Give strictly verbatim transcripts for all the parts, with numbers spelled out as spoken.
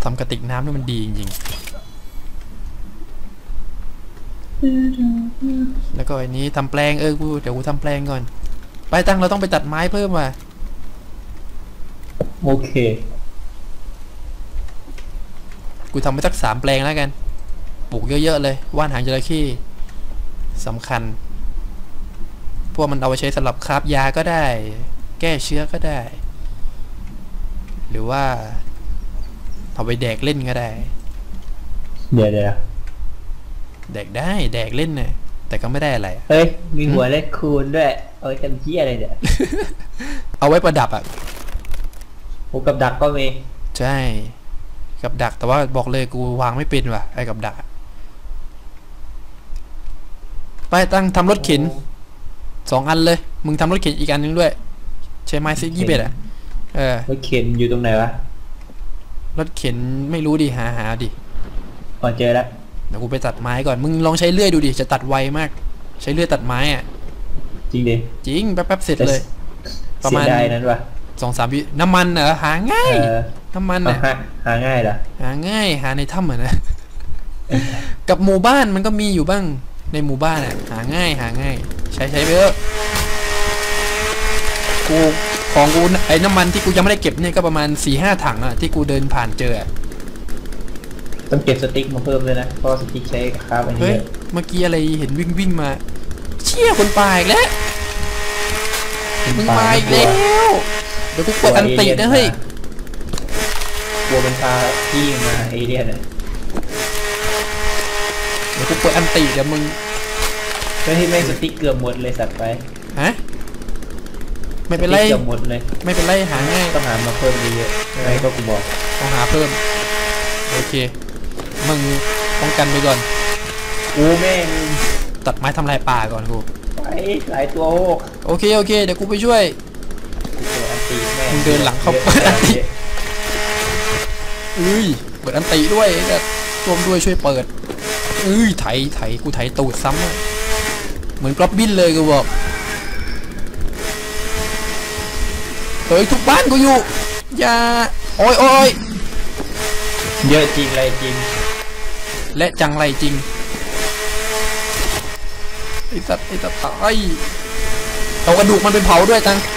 ทำกระติกน้ำนี่มันดีจริงๆแล้วก็อันนี้ทำแปลงเออกูเดี๋ยวกูทำแปลงก่อนไปตั้งเราต้องไปตัดไม้เพิ่มว่ะโอเคกูทำไปสักสามแปลงแล้วกันปลูกเยอะๆเลยว่านหางจระเข้สำคัญพวกมันเอาไปใช้สำหรับคราฟยาก็ได้แก้เชื้อก็ได้หรือว่าเอาไปแดกเล่นก็ได้เดี๋ยวเดี๋ยวแดกได้แดกเล่นน่ะแต่ก็ไม่ได้อะไรเฮ้ยมีหัวเล็กคูณด้วยเอาไว้ทำเหี้ยอะไรเนี่ยเอาไว้ประดับอ่ะโอ้กับดักก็มีใช่กับดักแต่ว่าบอกเลยกูวางไม่เป็นว่ะไอ้กับดักไปตั้งทำรถเข็นสองอันเลยมึงทำรถเข็นอีกอันนึงด้วยใช้ไม้ซิยี่เบ็ดอ่ะเออรถเข็นอยู่ตรงไหนวะรถเข็นไม่รู้ดิหาหาดิพอเจอแล้วเดี๋ยวกูไปตัดไม้ก่อนมึงลองใช้เลื่อยดูดิจะตัดไวมากใช้เลื่อยตัดไม้อ่ะจริงดิจริงแป๊บๆเสร็จเลยประมาณนั้นวะสองสามวิน้ำมันเหรอหาง่ายน้ำมันอ่ะหาง่ายเหรอหาง่ายหาในถ้ำเหมือนนะกับหมู่บ้านมันก็มีอยู่บ้างในหมู่บ้านอ่ะหาง่ายหาง่ายใช้ใช้ไปเถอะกูของกูไอ้น้ำมันที่กูยังไม่ได้เก็บเนี่ยก็ประมาณสี่ห้าถังอ่ะที่กูเดินผ่านเจอต้องเก็บสติ๊กมาเพิ่มเลยนะเพราะสติ๊กใช้ครับอันนี้เฮ้ยเมื่อกี้อะไรเห็นวิ่งวิ่งมาเชี่ยคนป่าอีกแล้วมึงมาอีกแล้วเดี๋ยวกูกดอันตินะเฮ้ยกลัวเป็นปลาที่มาเอเลี่ยนอ่ะเดี๋ยวกูกดอันติเดี๋ยวมึงไม่ให้แม่งสติ๊กเกือบหมดเลยสัตว์ไปฮะไม่เป็นไรเกือบหมดเลยไม่เป็นไรหาง่ายต้องหามาเพิ่มเยอะๆอะไรก็กูบอกต้องหาเพิ่มโอเคมึงป้องกันไปก่อนโอ้แม่งตัดไม้ทำลายป่าก่อนกูไปหลายตัวโอเคโอเคเดี๋ยวกูไปช่วยมึงเดินหลังเข้าเปิดอันติอุ้ยเปิดอันติด้วยแบบรวมด้วยช่วยเปิดอุ้ยไถไถกูไถตูดซ้ำเหมือนกรอบบินเลยกูบอกเฮ้ยทุกบ้านกูอยู่อย่าโอ้ยโอ้ยเยอะจริงไรจริงและจังไรจริงไอ้สัตว์ไอ้สัตว์ตายเอากระดูกมันไปเผาด้วยตัง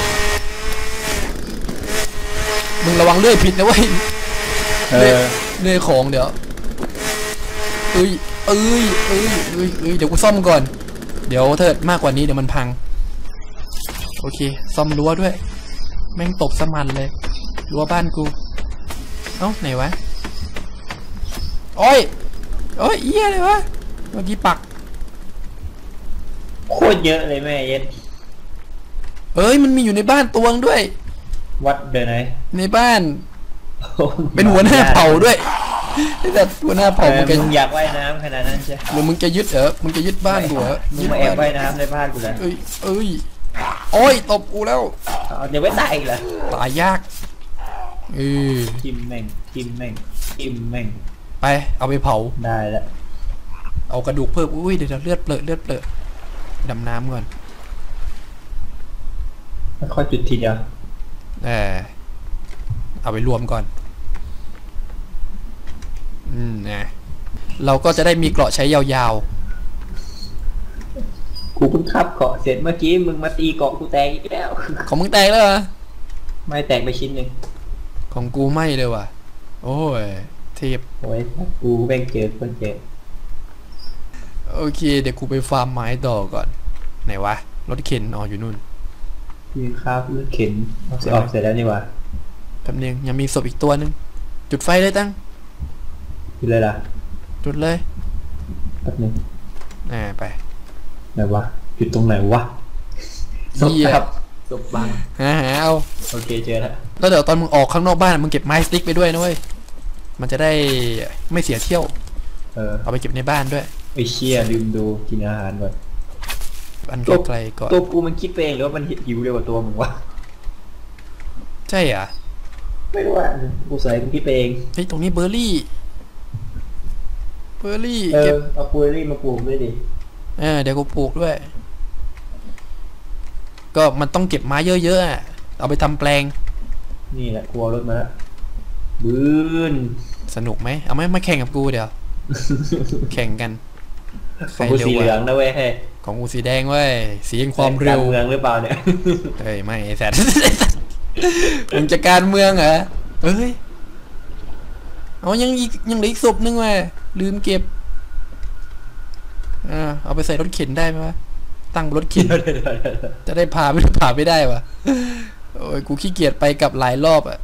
มึงระวังเลื่อยผิดนะเว้ยเลื่อยเลื่อยของเดี๋ยวเอ้ยเอ้ยเอ้ยเอ้ยเอ้ยเดี๋ยวกูซ่อมก่อนเดี๋ยวเถิดมากกว่านี้เดี๋ยวมันพังโอเคซ่อมรั้วด้วยแม่งตกสมันเลยรั้วบ้านกูเอ้าไหนวะโอ้ยโอ้ยเอี้ยเลยวะเมื่อกี้ปักโคตรเยอะเลยแม่เย็นเอ้ยมันมีอยู่ในบ้านตวงด้วยวัดเดินไหนในบ้านเป็นหัวหน้าเผ่าด้วยแต่หัวหน้าเผ่ามึงอยากว่ายน้ำขนาดนั้นใช่หรือมึงจะยึดเหรอมึงจะยึดบ้านกูเหรอมึงมาแอบว่ายน้ำในบ้านกูเลยเอ้ยเอ้ยโอ้ยตบกูแล้วเดี๋ยวไม่ตายอีกเหรอตายยากเออทิมแม่งทิมแม่งทิมแม่งไปเอาไปเผาได้แล้วเอากระดูกเพิ่มอุ้ยเดี๋ยวเลือดเปลือกเลือดเปลือกดำน้ำก่อนค่อยจุดทีเดียวเออเอาไปรวมก่อนอืมนะเราก็จะได้มีเกราะใช้ยาวๆกูเพิ่งขับเกาะเสร็จเมื่อกี้มึงมาตีเกาะกูแตกอีกแล้วของมึงแตกแล้วเหรอไม่แตกไปชิ้นหนึ่งของกูไม่เลยว่ะโอ้ยเทพโอ้ยกูแบ่งเจอคนเจ็บโอเคเดี๋ยวกูไปฟาร์มไม้ต่อก่อนไหนวะรถเข็นอ๋ออยู่นู่นยืนครับรถเข็นออกเสร็จแล้วนี่วะแป๊บนึงยังมีศพอีกตัวนึงจุดไฟเลยตั้งจุดเลยล่ะจุดเลยแป๊บนึงอ่าไปไหนวะจุดตรงไหนวะศพครับศพบังหาหาเอาโอเคเจอแล้วแล้วเดี๋ยวตอนมึงออกข้างนอกบ้านมึงเก็บไม้สติ๊กไปด้วยนะเว้ยมันจะได้ไม่เสียเที่ยวเออเอาไปเก็บในบ้านด้วยไอเชี่ยลืมดูกินอาหารก่อนอันไกลๆก่อนตัวกูมันคิดเองหรือว่ามันหิวเร็วกว่าตัวมึงวะใช่เหรอไม่รู้อ่ะกูใส่มึงคิดเองเฮ้ยตรงนี้เบอร์รี่เบอร์รี่เออเอาเบอร์รี่มาปลูกด้วยดิเออเดี๋ยวกูปลูกด้วยก็มันต้องเก็บไม้เยอะๆเอาไปทำแปลงนี่แหละกลัวรถมาแล้วบืนสนุกไหมเอาไหมมาแข่งกับกูเดี๋ยว แข่งกันของกูสีเหลืองนะเว้ยเฮ้ยของกูสีแดงเว้ยสีแห่งความเร็วการเมืองหรือเปล่าเนี่ยเฮ้ยไม่ไอ้แสบ มึงจะการเมืองเหรอเอ้ยเอายังอีกยังเหลืออีกศพนึงว่ะลืมเก็บอ่าเอาไปใส่รถเข็นได้ไหมวะตั้งรถเข็น จะได้พาไม่ได้พาไม่ได้วะโอ้ยกูขี้เกียจไปกับหลายรอบอะ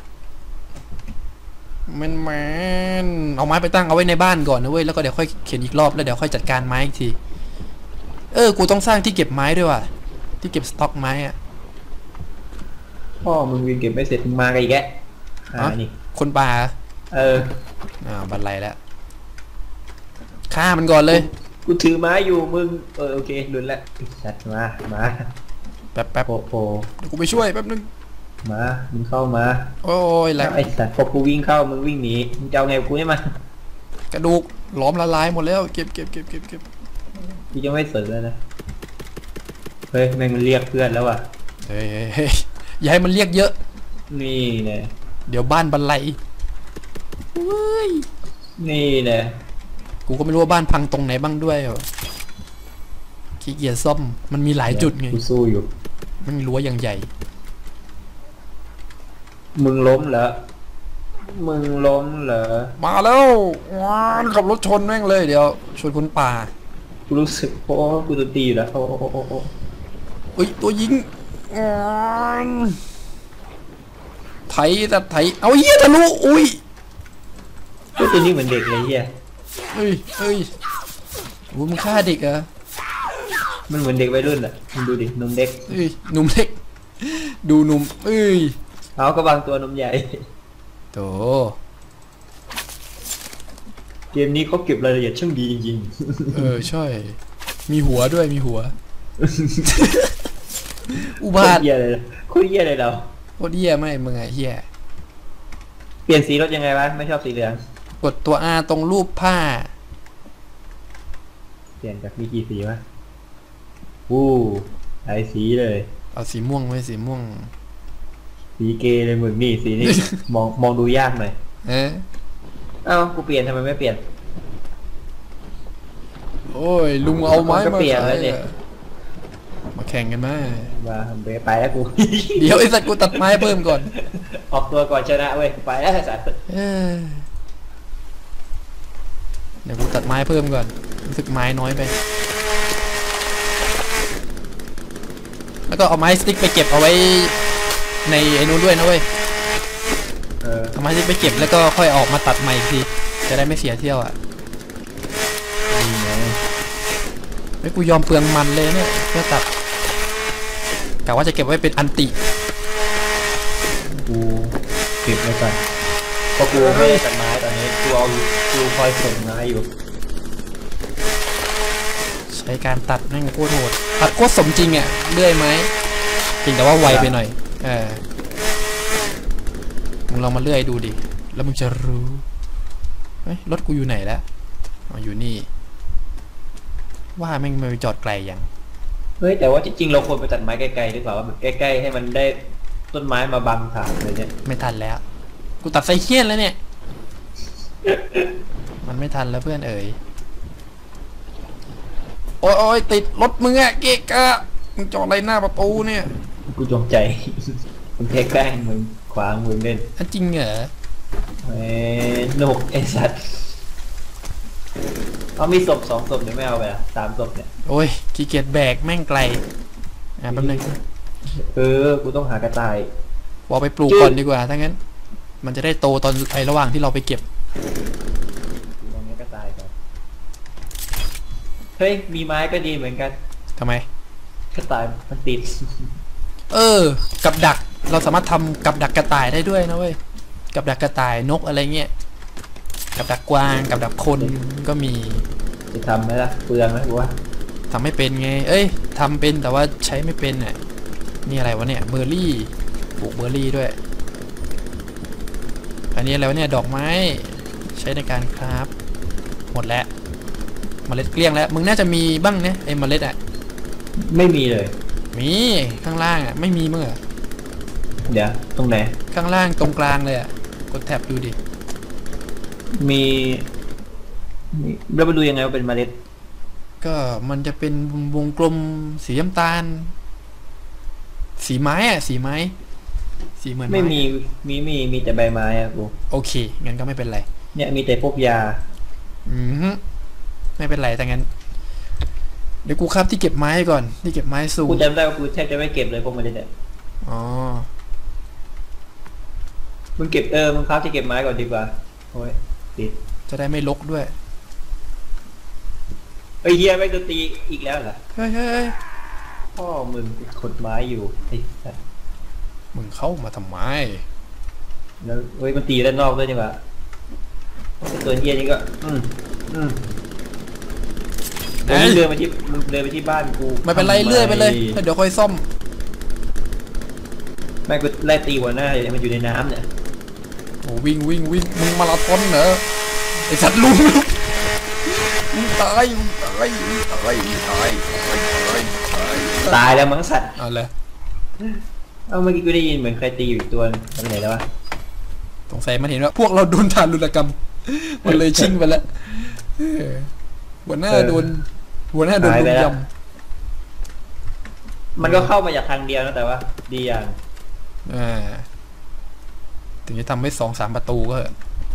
มันมันเอาไม้ไปตั้งเอาไว้ในบ้านก่อนนะเว้ยแล้วก็เดี๋ยวค่อยเข็นอีกรอบแล้วเดี๋ยวค่อยจัดการไม้อีกทีเออกูต้องสร้างที่เก็บไม้ด้วยว่ะที่เก็บสต็อกไม้อะพ่อมึงวินเก็บไม่เสร็จมึงมากันอีกแกอ่านี่คนป่าเอออ่าบันไลแล้วฆ่ามันก่อนเลยกูถือไม้อยู่มึงเออโอเคลุนแล้วชัดมามาแป๊บแป๊บโผล่โผล่เดี๋ยวกูไปช่วยแป๊บนึงมามึงเข้ามาโอ้ยแล้วไอ้สัตว์พอกูวิ่งเข้ามึงวิ่งหนีมึงจะเอาไงกับกูให้มากระดูกหลอมละลายหมดแล้วเก็บเก็บเก็บเก็บเก็บกูยังไม่เสร็จเลยนะเฮ้ยแม่งมันเรียกเพื่อนแล้วว่ะเฮ้ยเฮ้ยเฮ้ยอย่าให้มันเรียกเยอะนี่เนี่ยเดี๋ยวบ้านบันไลเฮ้ยนี่เนี่ยกูก็ไม่รู้ว่าบ้านพังตรงไหนบ้างด้วยเหรอขี้เกียจซ่อมมันมีหลายจุดไงกูสู้อยู่มันมีรั้วอย่างใหญ่มึงล้มเหรอมึงล้มเหรอมาแล้วว้านขับรถชนแม่งเลยเดี๋ยวชนคนป่ากูรู้สึกโอ้กูจะตีอยู่แล้วโอ้โอ้โอ้โอ้อุ้ยตัวยิงว้านไถแต่ไถเอาเหี้ยทะลุอุ้ยก็ตัวนี้เหมือนเด็กเลยเฮียเฮ้ยเฮ้ยโอ้ยมึงฆ่าเด็กเหรอมันเหมือนเด็กวัยรุ่นอ่ะมึงดูดินมเด็กเฮ้ยหนุ่มเล็กดูหนุ่มเอ้ยเอาก็บางตัวนมใหญ่โตเกมนี้เขาเก็บรายละเอียดช่างดีจริงเออใช่มีหัวด้วยมีหัว อุๆโคบาตทรเหี้ยเลยโคตรเหี้ยเลยเราโคตรเหี้ยไม่มึงไงเหี้ยเปลี่ยนสีรถยังไงวะไม่ชอบสีเหลืองกดตัว R ตรงรูปผ้าเปลี่ยนจากมีกี่สีวะวู้หลายสีเลยเอาสีม่วงไว้สีม่วงสีเกย์เลยมึงนี่สีนี้ มองมองดูยากหน่อยเอ๊ะเอ้ากูเปลี่ยนทำไมไม่เปลี่ยนโอ้ยลุงเอาไม้ก็มาเปลี่ยนขาแล้ยวเนี่ยมาแข่งกันไหมมาเบไปแล้วกูเดี๋ยวไอ้สัตว์กูตัดไม้เพิ่มก่อนออกตัวก่อนชนะเว้ยไปแล้วไอ้สัตว์เอ้ยเดี๋ยวกูตัดไม้เพิ่มก่อนรู้สึกไม้น้อยไปแล้วก็เอาไม้สติ๊กไปเก็บเอาไว้ในไอ้นู้นด้วยนะเว้ยเออเอาไม้สติ๊กไปเก็บแล้วก็ค่อยออกมาตัดใหม่อีกทีจะได้ไม่เสียเที่ยวอ่ะนี่ไงไม่กูยอมเปลืองมันเลยเนี่ยเพื่อตัดกะว่าจะเก็บไว้เป็นอันติกูเก็บไว้ก่อนเพราะกูไม่ได้ตัดไม้ตอนนี้กูเอากูคอยส่งไม้อยู่ใช้การตัดแม่งโคตรโหดตัดโคตรสมจริงอ่ะเลื่อยไหมจริงแต่ว่าไวไปหน่อยเออมึงลองมาเลื่อยดูดิแล้วมึงจะรู้เฮ้ยรถกูอยู่ไหนแล้วอ๋ออยู่นี่ว่าแม่งไม่ไปจอดไกลอย่างเฮ้ยแต่ว่าจริงๆเราควรไปตัดไม้ไกลๆดีกว่าว่าแบบใกล้ๆให้มันได้ต้นไม้มาบังทางอะไรเนี่ยไม่ทันแล้วกูตัดไซเคียนแล้วเนี่ย มันไม่ทันแล้วเพื่อนเอ๋ยโอ้ยโอ้ยติดรถมึงอะเกะกะมึงจอดอะไรหน้าประตูเนี่ยกูจงใจ มึงแค่แกล้งมึงขวางมึงเล่นอันจริงเหรอเอ้ยนกไอสัตว์เอามีศพสองศพเดี๋ยวไม่เอาไปละสามศพเนี่ยโอ้ยขี้เกียจแบกแม่งไกลอ่ะแป๊บนึงเออกูต้องหากระต่ายวอาไปปลูกก่อนดีกว่าถ้างั้นมันจะได้โตตอนไอระหว่างที่เราไปเก็บกูลองให้กระต่ายก่อนเฮ้ยมีไม้ก็ดีเหมือนกันทำไมกระต่ายมันติดเออ กับดักเราสามารถทำกับดักกระต่ายได้ด้วยนะเว้ยกับดักกระต่ายนกอะไรเงี้ยกับดักกวางกับดักคนก็มีจะทำไหมล่ะเปลืองไหมกูว่าทำไม่เป็นไงเอ้ยทำเป็นแต่ว่าใช้ไม่เป็นอ่ะนี่อะไรวะเนี่ยเบอร์รี่ปลูกเบอร์รี่ด้วยอันนี้อะไรวะเนี่ยดอกไม้ใช้ในการคราฟหมดแล้วเมล็ดเกลี้ยงแล้วมึงน่าจะมีบ้างเนี่ยไอ้เมล็ดอ่ะไม่มีเลยมีข้างล่างอ่ะไม่มีมั้งเหรอเดี๋ยวตรงไหนข้างล่างตรงกลางเลยอ่ะกดแท็บดูดิมีมีเราไปดูยังไงว่าเป็นเมล็ดก็มันจะเป็นวงกลมสีน้ำตาล สีไม้อะสีไม้สีเหมือนไม่มีมีมีมีแต่ใบไม้อะกูโอเคงั้นก็ไม่เป็นไรเนี่ยมีแต่พวกยาอืมไม่เป็นไรแต่งั้นเดี๋ยวกูครับที่เก็บไม้ก่อนที่เก็บไม้สูงกูจำได้ว่ากูแทบจะไม่เก็บเลยพวกมันเนี่ยอ๋อมึงเก็บเออมึงครับที่เก็บไม้ก่อนดีกว่าโอ้ยติดจะได้ไม่ลกด้วยไอ้เฮียไม่ตัวตีอีกแล้วเหรอเฮ้ยเฮ้ยพ่อมึงขดไม้อยู่ไอ้มึงเข้ามาทำไมแล้วเฮ้ยมันตีด้านนอกด้วยนี่หว่าตัวเฮียนี่ก็อืมอืมเดินเดินไปที่มึงเดินไปที่บ้านกูไม่เป็นไรเลื่อยไปเลยเดี๋ยวค่อยซ่อมไม่กูไล่ตีหัวหน้ามันอยู่ในน้ำเนี่ยโอ้วิ่งวิ่งวิ่งมึงมาราธอนเหรอไอสัตว์ลุงมึงตายมึงตายมึงตายมึงตายตายแล้วมั้งสัตว์เอาเลยเอาเมื่อกี้กูได้ยินเหมือนใครตีอยู่อีกตัวทำไหนแล้ววะสงสัยมันเห็นว่าพวกเราโดนทารุณกรรมมันเลยชิงไปแล้วหัวหน้าโดนหัวหน้าโดนลุมยำมันก็เข้ามาจากทางเดียวนะแต่ว่าดีอย่างอ่าถึงจะทำให้สองสามประตูก็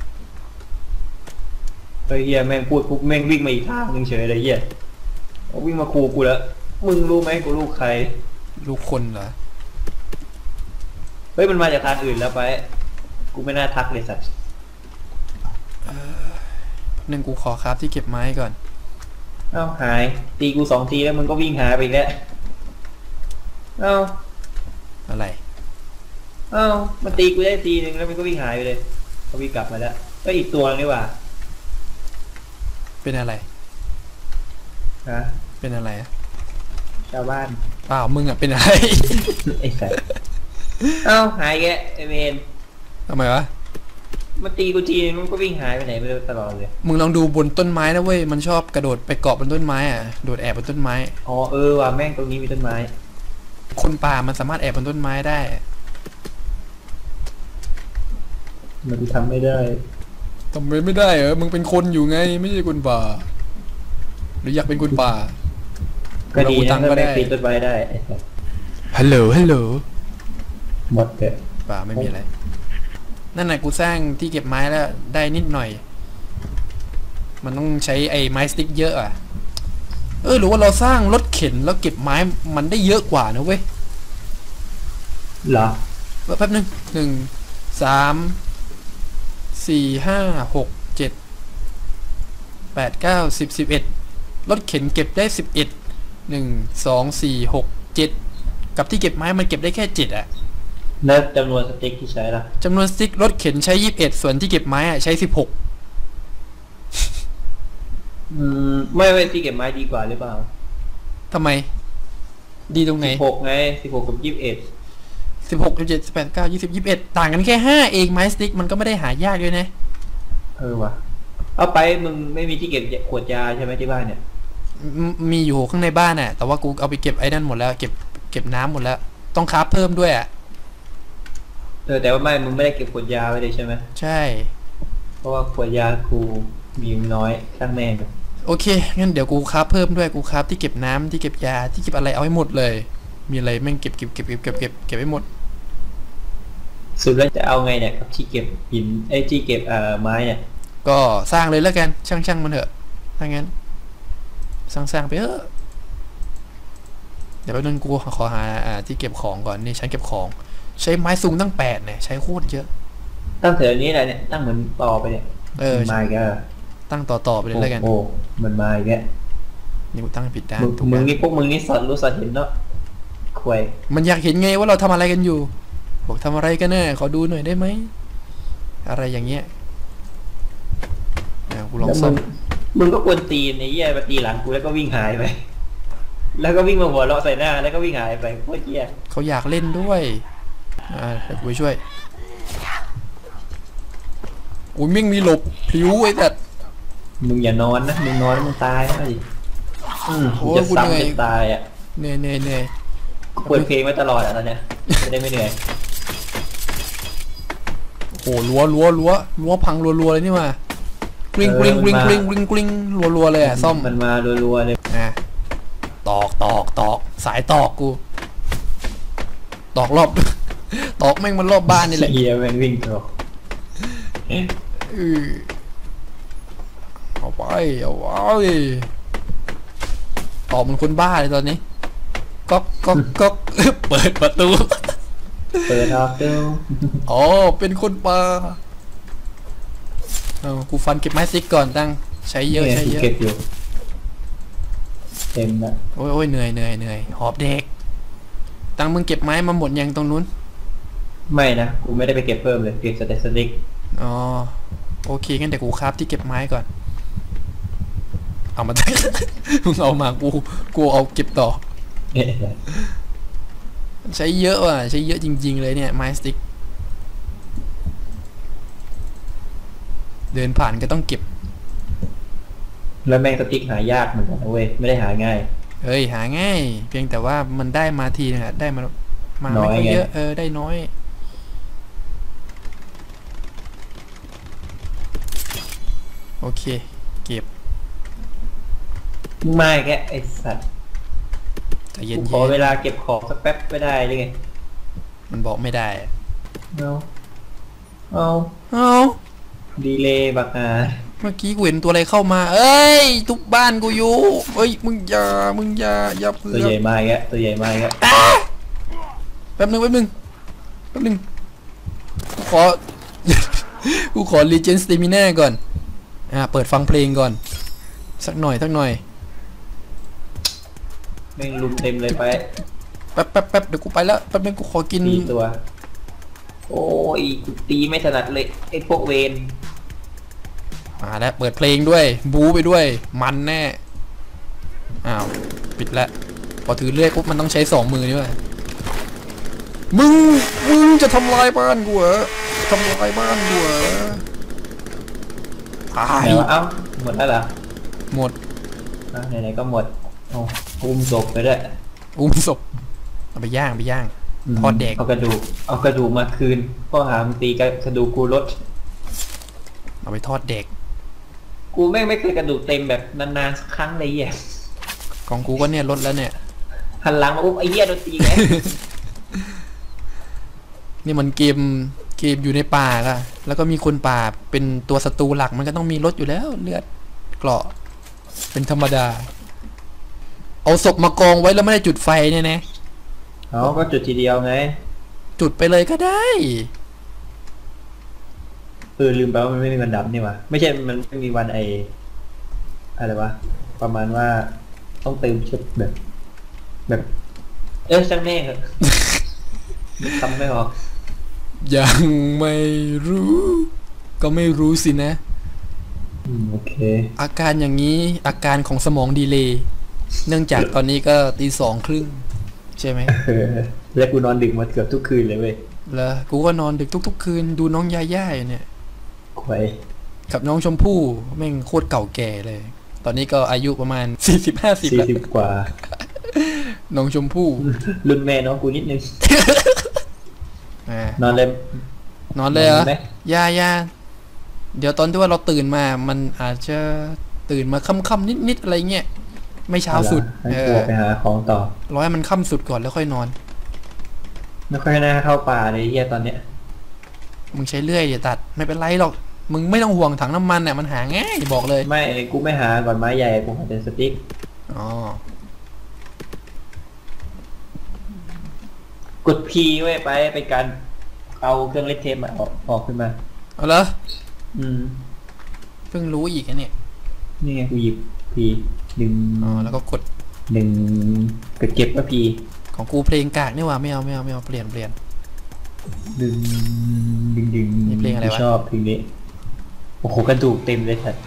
เฮ้ยเฮียแม่งพูดปุ๊บแม่งวิ่งมาอีกทางนึงเฉยเลยเฮียวิ่งมาคูกูแล้วมึงรู้ไหมกูลูกใครลูกคนเหรอเฮ้ยมันมาจากทางอื่นแล้วไปกูไม่น่าทักเลยสัตว์หนึ่งกูขอครับที่เก็บไม้ก่อนเอ้าหายตีกูสองทีแล้วมึงก็วิ่งหายไปแล้วเอ้าอะไรเอ้ามันตีกูได้ทีนึงแล้วมันก็วิ่งหายไปเลยเขาวิ่งกลับมาแล้วก็อีกตัวนี่หว่าเป็นอะไรฮะเป็นอะไรชาวบ้านเปล่ามึงอ่ะเป็นอะไรไอ้สัสเอ้าหายแกไอเวนทำไมวะมันตีกูทีมันก็วิ่งหายไปไหนไปตลอดเลยมึงลองดูบนต้นไม้นะเว้ยมันชอบกระโดดไปเกาะบนต้นไม้อ่ะโดดแอบบนต้นไม้อ๋อเออว่ะแม่งตรงนี้มีต้นไม้คนป่ามันสามารถแอบบนต้นไม้ได้มันทำไม่ได้ทำไมไม่ได้เหรอมึงเป็นคนอยู่ไงไม่ใช่คนป่าหรืออยากเป็นคนป่าก็ดีนะก็ได้ปีนต้นไม้ได้ฮัลโหลฮัลโหลหมดเลยป่าไม่มีอะไรนั่นแหละกูสร้างที่เก็บไม้แล้วได้นิดหน่อยมันต้องใช้ไอ้ไม้สติ๊กเยอะอ่ะเออหรือว่าเราสร้างรถเข็นแล้วเก็บไม้มันได้เยอะกว่านะเว้ยเหรอแป๊บนึงหนึ่งสามสี่ห้าหกเจ็ดแปดเก้าสิบสิบเอ็ดรถเข็นเก็บได้สิบเอ็ดหนึ่งสองสี่หกเจ็ดกับที่เก็บไม้มันเก็บได้แค่เจ็ดอะแล้วจำนวนสติ๊กที่ใช้ล่ะจำนวนสติ๊กรถเข็นใช้ยี่สิบเอ็ดส่วนที่เก็บไม้อะใช้สิบหกอืมไม่ไม่ที่เก็บไม้ดีกว่าหรือเปล่าทำไมดีตรงไหนสิบหกไงสิบหกกับยี่สิบเอ็ดสิบหกสิบเจ็ดสิบแปดเก้ายี่สิบยี่สิบเอ็ดต่างกันแค่ห้าเองไม้สติ๊กมันก็ไม่ได้หายากด้วยนะเออว่ะเอาไปมึงไม่มีที่เก็บขวดยาใช่ไหมที่บ้านเนี่ยมีอยู่ข้างในบ้านน่ะแต่ว่ากูเอาไปเก็บไอ้นั่นหมดแล้วเก็บเก็บน้ำหมดแล้วต้องคราฟเพิ่มด้วยอ่ะเออแต่ว่าไม่มึงไม่ได้เก็บขวดยาไว้เลยใช่ไหมใช่เพราะว่าขวดยากูมีน้อยข้างแม่โอเคงั้นเดี๋ยวกูคราฟเพิ่มด้วยกูคราฟที่เก็บน้ำที่เก็บยาที่เก็บอะไรเอาให้หมดเลยมีอะไรแม่งเก็บเก็บเก็บเก็บเก็บเก็บเก็บให้หมดสุดแล้วจะเอาไงเนี่ยกับที่เก็บหินไอ้ที่เก็บเอ่อไม้เนี่ยก็สร้างเลยแล้วกันช่างช่างมันเถอะถ้างั้นสร้างสร้างไปเถอะเดี๋ยวแป๊บนึงกูขอหาอ่าที่เก็บของก่อนนี่ฉันเก็บของใช้ไม้สูงตั้งแปดเนี่ยใช้โคตรเยอะตั้งแถวนี้อะไรเนี่ยตั้งเหมือนต่อไปเนี่ยเออไม้ก็ตั้งต่อต่อไปเลยแล้วกันโอ้มันไม้แกนี่กูตั้งผิดด้านมึงนี่พวกมึงนี่สอดรู้สอดเห็นเนาะควยมันอยากเห็นไงว่าเราทำอะไรกันอยู่บอกทำอะไรกันแน่ขอดูหน่อยได้ไหมอะไรอย่างเงี้ยกูลองซ่อมมึงก็ควรตีในเยี่ยมาตีหลังกูแล้วก็วิ่งหายไปแล้วก็วิ่งมาหัวเราะใส่หน้าแล้วก็วิ่งหายไปโคตรเยี่ยเขาอยากเล่นด้วยอ่าเดี๋ยวกูไปช่วยกูมิ่งมีหลบผิวไอ้แต่มึงอย่านอนนะมึงนอนมึงตายนะดิจะซ้ำจะตายอ่ะเน่เน่เน่เปิดเพลงไว้ตลอดอ่ะตอนเนี้ยจะได้ไม่เหนื่อยโอ้โหอ้รั้วรั้วรั้วรั้วพังรัวๆเลยนี่มากริ๊งกริ๊งกริ๊งกริ๊งกริ๊งกริ๊งรัวๆเลยอ่ะซ่อมมันมารัวๆเลยอ่ะตอกตอกตอกสายตอกกูตอกรอบตอกแม่งมันรอบบ้านนี่แหละเฮียแม่งวิ่งตอกเอาไปเอาไว้ตอกมันคนบ้าเลยตอนนี้ก๊อกก๊อกก๊อกเปิดประตูเปิดออกดูอ๋อเป็นคนป่าเอากูฟันเก็บไม้ซิกก่อนตั้งใช้เยอะใช้เยอะเก็บอยู่เต็มละโอ้ยโอ้ยเหนื่อยเหนื่อยเหนื่อยหอบเด็กตั้งมึงเก็บไม้มาหมดยังตรงนู้นไม่นะกูไม่ได้ไปเก็บเพิ่มเลยเก็บสเตสติกอ๋อโอเคงั้นเดี๋ยวกูคราฟที่เก็บไม้ก่อนเอามา มึงเอามากูกูเอาเก็บต่อใช้เยอะว่ะใช้เยอะจริงๆเลยเนี่ยไม้สติ๊กเดินผ่านก็ต้องเก็บแล้วแม่งสติ๊กหายากเหมือนกันเว้ยไม่ได้หาง่ายเฮ้ยหาง่ายเพียงแต่ว่ามันได้มาทีนะได้มามาไม่ค่อยเยอะเออได้น้อยโอเคเก็บไม่แกไอสัตว์แต่เย็นขอเวลาเก็บของสักแป๊บไม่ได้เลยไงมันบอกไม่ได้เอาเอาเอาดีเลยบักอาเมื่อกี้กูเห็นตัวอะไรเข้ามาเอ้ยทุกบ้านกูอยู่เอ้ยมึงอย่ามึงอย่าอย่าเพื่อตัวใหญ่มากแกตัวใหญ่มากแกแป๊บนึงแป๊บนึงแป๊บนึงกูขอกูขอรีเจนสเตมิน่าก่อนอ่าเปิดฟังเพลงก่อนสักหน่อยสักหน่อยแม่งลุมเต็มเลยไปแป๊บแป๊บแป๊บเดี๋ยวกูไปแล้วแป๊บนึงกูขอกินตัวโอ้ยกูตีไม่ถนัดเลยไอ้พวกเวนมาแล้วเปิดเพลงด้วยบู๊ไปด้วยมันแน่อ้าวปิดแล้วพอถือเลื่อยปุ๊บมันต้องใช้สองมือด้วยมึงมึงจะทำลายบ้านกูเหรอทำลายบ้านกูเหรอตายเอ้าหมดแล้วเหรอหมดไหนๆก็หมดอุ้มศพไปด้วยอุ้มศพเอาไปย่างไปย่างทอดเด็กเอากระดูกเอากระดูกมาคืนก็หามตีกระดูกกูลดเอาไปทอดเด็กกูแม่งไม่เคยกระดูกเต็มแบบนานๆสักครั้งเลยแย่ของกูก็เนี่ยลดแล้วเนี่ยหันหลังมาปุ๊บไอ้เหี้ยโดนตีไงนี่มันเกมเกมอยู่ในป่าค่ะแล้วก็มีคนป่าเป็นตัวศัตรูหลักมันก็ต้องมีรถอยู่แล้วเลือดเกราะเป็นธรรมดาเอาศพมากองไว้แล้วไม่ได้จุดไฟเนี่ยนะอ๋อก็จุดทีเดียวไงจุดไปเลยก็ได้เออลืมไปว่ามันไม่มีวันดับนี่วะไม่ใช่มันไม่มีวันไออะไรวะประมาณว่าต้องเติมชุดแบบแบบเออช่างแม่เหรอทำไม่ออกยังไม่รู้ก็ไม่รู้สินะโอเคอาการอย่างนี้อาการของสมองดีเลย์เนื่องจากตอนนี้ก็ตีสองครึ่งใช่ไหมแล้วกูนอนดึกมาเกือบทุกคืนเลยเว้ยแล้วกูก็นอนดึกทุกๆคืนดูน้องยาย่าเนี่ยไว้กับน้องชมพู่แม่งโคตรเก่าแก่เลยตอนนี้ก็อายุประมาณสี่สิบห้าสิบสี่สิบกว่าน้องชมพู่รุ่นแม่น้องกูนิดนึงนอนเลยนอนเลยเหรอย่าย่าเดี๋ยวตอนที่ว่าเราตื่นมามันอาจจะตื่นมาค่ำๆนิดๆอะไรเงี้ยไม่เช้าสุดเออไปหาของต่อร้อยมันค่ำสุดก่อนแล้วค่อยนอนไม่ค่อยน่าเข้าป่าเลยเฮียตอนเนี้ยมึงใช้เลื่อยอย่าตัดไม่เป็นไรหรอกมึงไม่ต้องห่วงถังน้ำมันเนี่ยมันหาง่ายบอกเลยไม่กูไม่หาก่อนไม้ใหญ่กูหาเป็นสติ๊กอ๋อกด P ไว้ไปไปการเอาเครื่องเล็กเทมออกออกขึ้นมาเอาเหรออืมเพิ่งรู้อีกนะเนี่ยนี่ไงกูหยิบ P ดึงอ๋อแล้วก็กดหนึ่งกดเก็บว่า P ของกูเพลงกากนี่ว่าไม่เอาไม่เอาไม่เอาเปลี่ยนเปลี่ยนดึงดึงดึงนี่เพลงอะไรวะชอบเพลงนี้โอ้โหกระดูกเต็มเลยสัตว์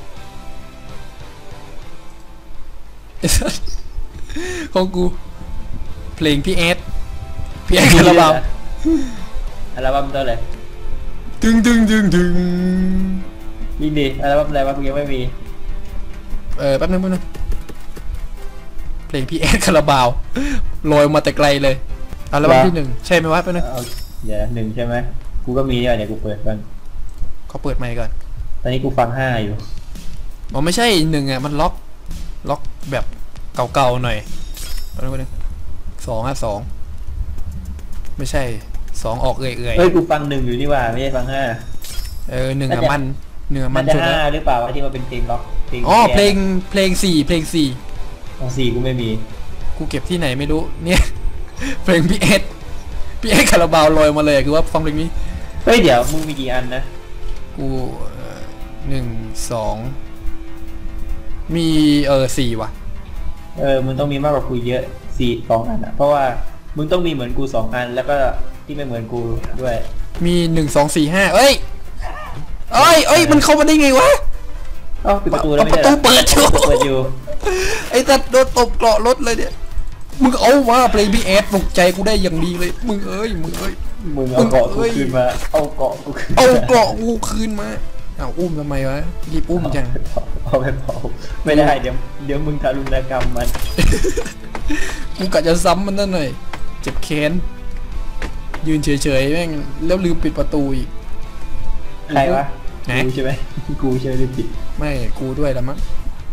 ของกูเพลงพี่เอสพี่เอสอัลบั้มอัลบั้มตัวอะไรดึงดึงดึงดึงนี่ดิอัลบั้มอะไรวะกูยังไม่มีเออแป๊บนึงแป๊บนึงเพลงพี่เอสคาราบาวลอยมาแต่ไกลเลยอัลบั้มที่หนึ่งใช่ไหมวะแป๊บนึงเดี๋ยวหนึ่งใช่ไหมกูกูก็มีเนี่ยเดี๋ยวกูเปิดก่อนเขาเปิดไมค์ก่อนตอนนี้กูฟังห้าอยู่อ๋อไม่ใช่หนึ่งอ่ะมันล็อกล็อกแบบเก่าๆหน่อยเอาดูนึงสองอ่ะสองไม่ใช่สองออกเอื่อยเฮ้ยกูฟังหนึ่งอยู่นี่ว่าไม่ใช่ฟังห้าๆเออหนึ่งอ่ะมันหนึ่งอ่ะมัมัน นจะสุดห้าแล้วหรือเปล่าวะที่มันเป็นเพลงล็อกอ๋อเพลงเพลงสี่เพลงสี่ของสี่กูไม่มีกูเก็บที่ไหนไม่รู้เนี่ย เพลงพี่เอสพี่เอสคาราบาวลอยมาเลยคือว่าฟังเพลงนี้เฮ้ยเดี๋ยวมึงมีกี่อันนะกูเอ่อหนึ่งสองมีเออสี่ว่ะเออมึงต้องมีมากกว่ากูเยอะสี่สองอันอ่ะเพราะว่ามึงต้องมีเหมือนกูสองอันแล้วก็ที่ไม่เหมือนกูด้วยมีหนึ่งสองสี่ห้าเอ้ยเอ้ยเอ้ยมันเข้ามาได้ไงวะเอ้าปิดประตูแล้วไม่ประใช่ตูเปิดอยู่เปิดอยู่ไอ้ตัดโดนตบเกราะรถเลยเนี่ยมึงเอามาเพลงพี่เอสปลุกใจกูได้อย่างดีเลยมึงเอ้ยมึงเอ้ยมึงเอาเกาะกูคืนมาเอาเกาะกูคืนเอาเกราะกูคืนมาเอาอุ้มทำไมวะรีบอุ้มจังเอาไปเผาไม่ได้เดี๋ยวเดี๋ยวมึงทารุณกรรมมันกูกะจะซ้ำมันนั่นหน่อยเจ็บแค้นยืนเฉยๆแม่งแล้วลืมปิดประตูอีกใครวะไหนกูใช่ไหมกูใช่ไหมที่ผิดไม่กูด้วยละมั้ง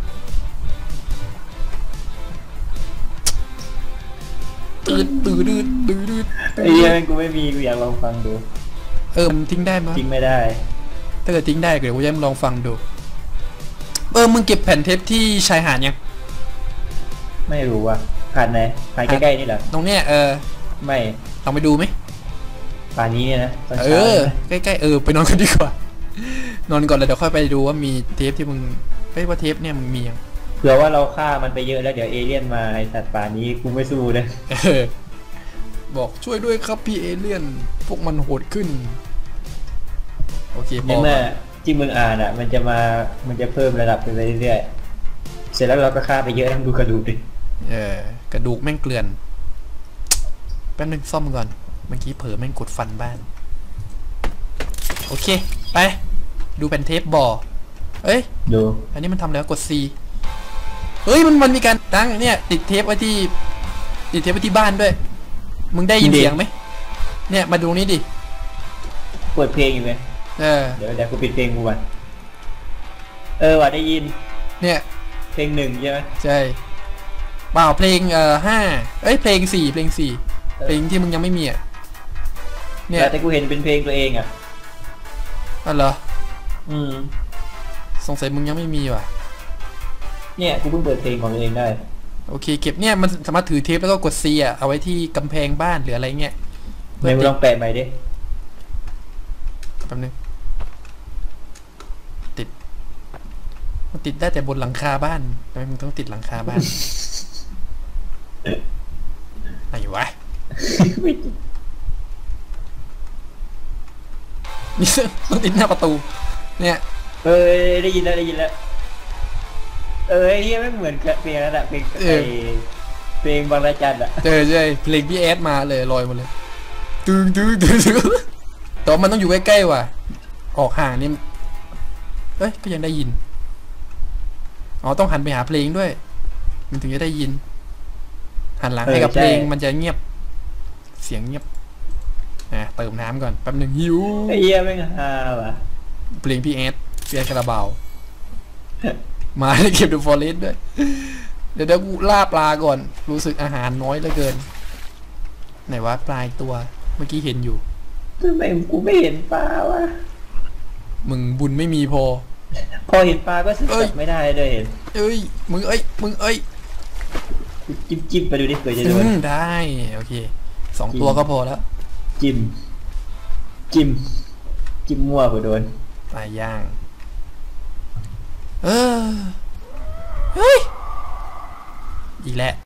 ตื่นตื่นตื่นตื่นตื่นไอ้เหี้ยกูไม่มีกูอยากลองฟังดูเออมันทิ้งได้มั้ยจริงไม่ได้ถ้าเกิดทิ้งได้เดี๋ยวกูจะลองฟังดูเออมึงเก็บแผ่นเทปที่ชายหาดยังไม่รู้ว่ะผ่านไหนผ่านใกล้ๆนี่เหรอตรงเนี้ยเออไม่ลองไปดูไหมป่านนี้เนี่ยนะตอนเอเช้าอเนี่ยนะใกล้ๆเออไปนอนกันดีกว่า นอนก่อนแล้วเดี๋ยวค่อยไปดูว่ามีเทปที่มึงเฮ้ยว่าเทปเนี่ยมึงมียังเผื่อว่าเราฆ่ามันไปเยอะแล้วเดี๋ยวเอเลี่ยนมาไอสัตว์ป่านนี้กูไม่สู้เลยเออบอกช่วยด้วยครับพี่เอเลี่ยนพวกมันโหดขึ้นโอเคพในอเมื่อที่มึงอ่านอ่ะ มันจะมามันจะเพิ่มระดับไปเรื่อยๆเสร็จแล้วเราก็ฆ่าไปเยอะทั้งดูกระดูกดิเออกระดูกแม่งเกลื่อนแป๊บนึงซ่อมก่อนเมื่อกี้เผลอแม่งกดฟันบ้านโอเคไปดูเป็นเทปบอเอ้ยดูอันนี้มันทำแล้วกด C เฮ้ยมันมันมีการตั้งเนี่ยติดเทปไว้ที่ติดเทปไว้ที่บ้านด้วยมึงได้ยินเสียงไหมเนี่ยมาดูนี้ดิเปิดเพลงอยู่ไหมเออเดี๋ยวเดี๋ยวกูปิดเพลงกูก่อนเออว่ะได้ยินเนี่ยเพลงหนึ่งใช่ไหมใช่เปล่าเพลงเอ่อห้าเอ้ยเพลงสี่เพลงสี่เพลงที่มึงยังไม่มีอ่ะเนี่ยแต่กูเห็นเป็นเพลงตัวเองอ่ะอ๋อเหรออืมสงสัยมึงยังไม่มีว่ะเนี่ยกูเพิ่งเปิดเพลงของตัวเองได้โอเคเก็บเนี่ยมันสามารถถือเทปแล้วก็กด C อ่ะเอาไว้ที่กำแพงบ้านหรืออะไรเงี้ยไหนมึงลองแปะใหม่ดิแป๊บนึงติดมันติดได้แต่บนหลังคาบ้านทำไมมึงต้องติดหลังคาบ้าน ไหนวะนี่ต้องติดหน้าประตูเนี่ยเออได้ยินแล้วได้ยินแล้วเออไอ้ที่ไม่เหมือนกับเพลงนั้นอะเพลงไอเพลงบางระจันอะเจอใช่เพลงพี่แอดมาเลยลอยมาเลยตึงตึงตึงตึงแต่ว่ามันต้องอยู่ใกล้ๆว่ะออกห่างนี่เอ้ยก็ยังได้ยินอ๋อต้องหันไปหาเพลงด้วยมันถึงจะได้ยินหันหลังให้กับเพลงมันจะเงียบเสียงเงียบอ่ะเติมน้ำก่อนแป๊บหนึ่งหิวไอ้เหี้ยแม่งฮาว่ะเพลงพี่แอดพี่แอดคาราบาวมาในเก็บดูฟอร์เรสต์ด้วยเดี๋ยวเดี๋ยวกูล่าปลาก่อนรู้สึกอาหารน้อยเหลือเกินไหนวะปลายตัวเมื่อกี้เห็นอยู่ทำไมกูไม่เห็นปลาวะมึงบุญไม่มีพอพอเห็นปลาก็สึกเอ้ยจับไม่ได้เลยเห็นเอ้ยมึงเอ้ยมึงเอ้ยจิ้มจิ้มไปดูดิเผื่อจะโดอืนมได้โอเคสองตัวก็พอแล้วจิ้มจิ้มจิ้มมั่วเผื่อโดนปลาย่างเออเฮ้ยอีกแล้ว